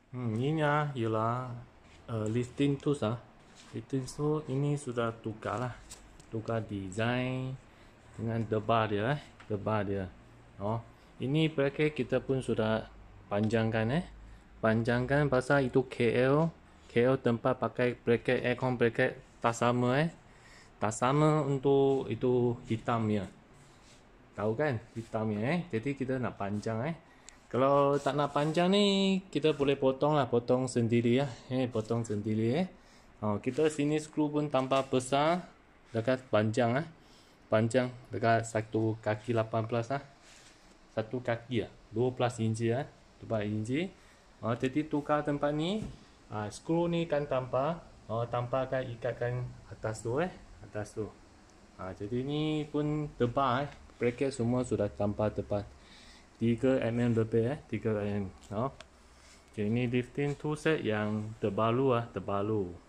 Ini ialah lifting tools Lifting tools ini sudah tukar lah. Tukar design dengan debar dia debar dia. Ini bracket kita pun sudah panjangkan Panjangkan pasal itu KL tempat pakai bracket aircon bracket tak sama Tak sama untuk itu hitamnya. Tahu kan hitamnya Jadi kita nak panjang Kalau tak nak panjang ni kita boleh potong sendiri potong sendiri kita sini skru pun tambah besar dekat panjang panjang dekat satu kaki 18 satu kaki 12 inci 12 inci jadi tukar tempat ni skru ni kan tambahkan ikatkan atas tu jadi ni pun tebal bracket semua sudah tambah tebal 3 mm lebih 3 mm. Jadi ini lifting tool set yang terbaru